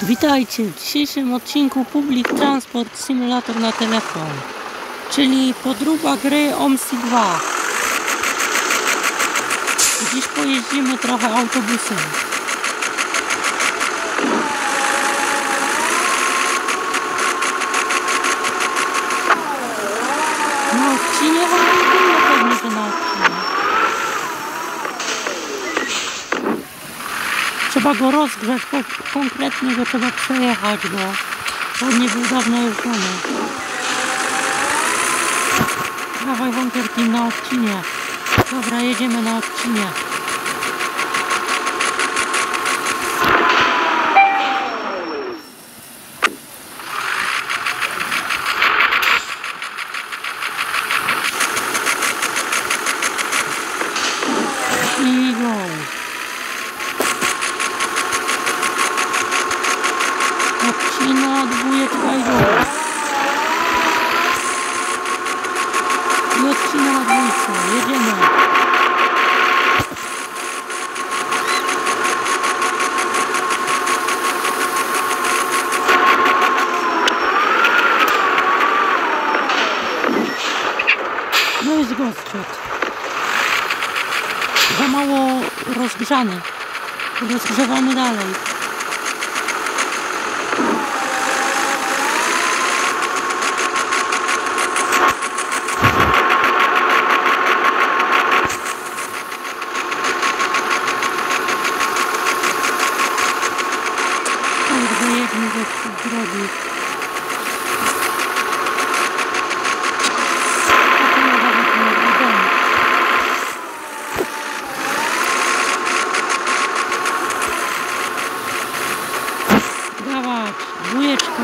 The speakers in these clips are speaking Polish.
Witajcie w dzisiejszym odcinku Public Transport Simulator na telefon, czyli podróba gry OMSI 2. Dziś pojeździmy trochę autobusem. Na odcinie pewnie, że na odcinie. Trzeba go rozgrzać, konkretnie go trzeba przejechać, bo on nie był dawno jeżdżony. Dawaj Wąker Team na odcinie. Dobra, jedziemy na odcinie. I go. Odcina, dwójeczka i go. I odcina na dwójce. Jedziemy. No i zgostrzec. Za mało rozgrzany. Rozgrzewamy dalej. Jedni ze drogi. Dawać, dwójeczka.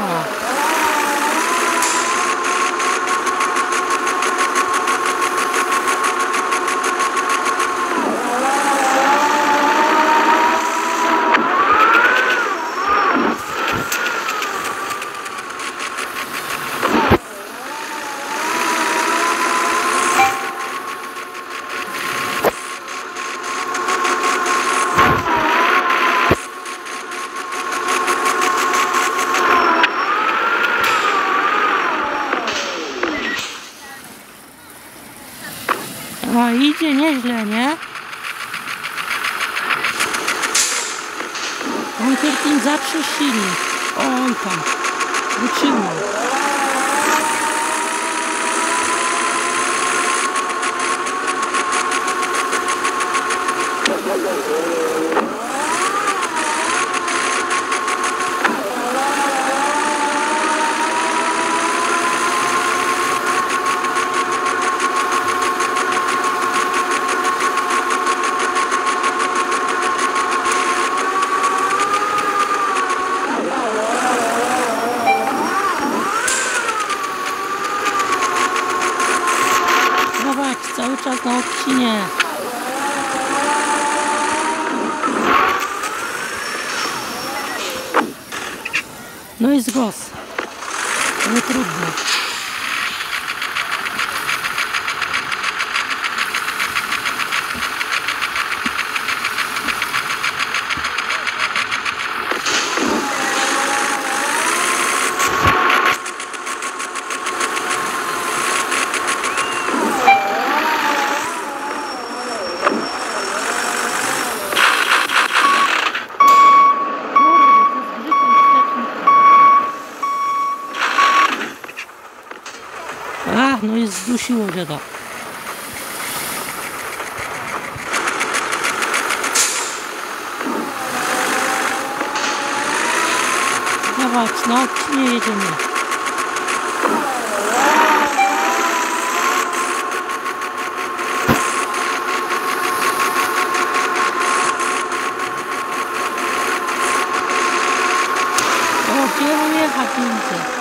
A idzie nieźle, nie? Wąker Team zawsze silny. Oj tam, wytrzymał. Cały czas na odcinie. No i zgos. Ale trudno. No i zdusiło dziada. Dawać, na odcinie jedziemy. O, gdzie mam jechać więcej?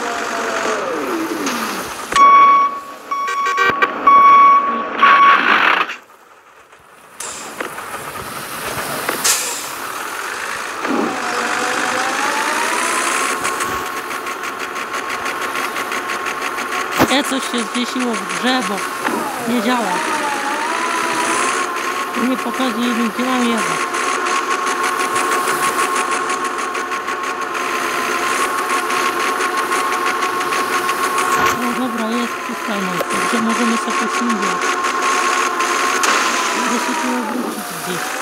Coś się zwiesiło w drzewo. Nie działa. Nie pokazuje mi, gdzie mam jechać. stanąć, także możemy sobie pośmigać. Mogę się tu obrócić gdzieś.